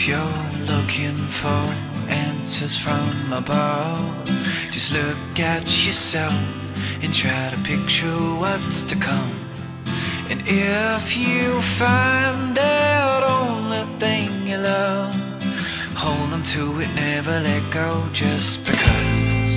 you're looking for answers from above, just look at yourself and try to picture what's to come. And if you find that only thing you love, hold on to it, never let go, just because.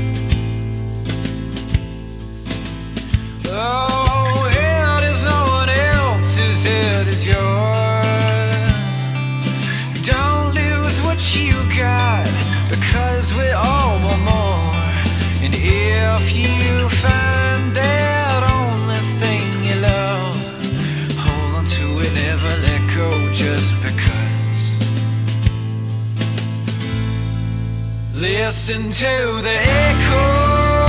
Oh, it is no one else's, it is yours. Don't lose what you got, because we all want more. And if you find that only thing you love, hold on to it, never let go, just because. Listen to the echo.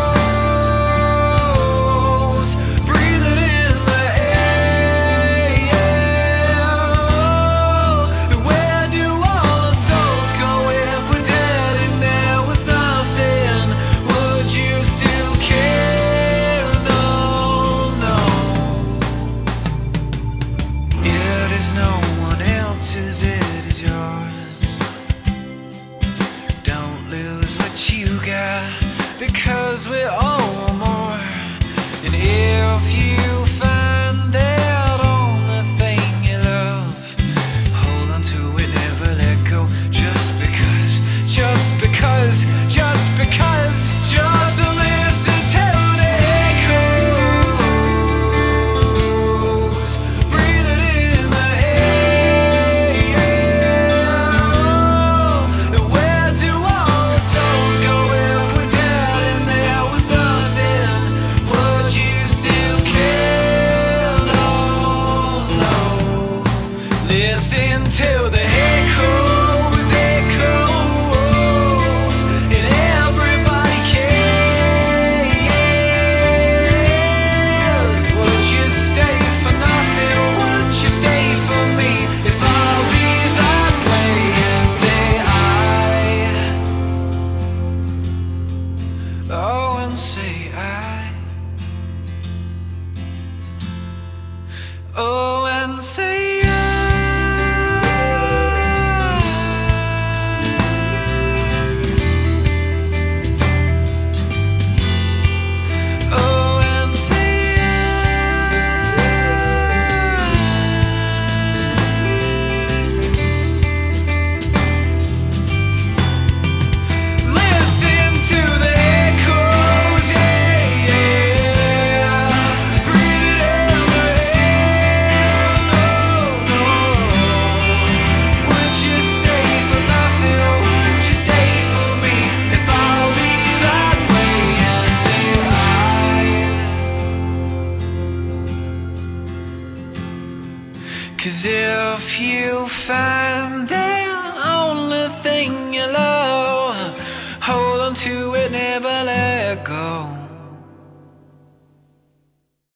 It is yours. Don't lose what you got, because we all want more. And if you find that only thing you love, hold on to it, never let go, just because, just because, just because. Just listen to the echoes, breathe it in the air. Where do all the souls go if we're dead and there was nothing? Would you still care? No, no. Listen to the echoes, echoes, and everybody cares. Would you stay for nothing? Would you stay for me? If I'll be that way and say I, oh, and say I, oh, and say I. Oh, and say listen to the echoes, yeah, yeah. Breathe it in the air, no, no. Would you stay for nothing, or would you stay for me? If I'll be that way and say I. 'Cause if you find the only thing you love, hold on to it, never let go.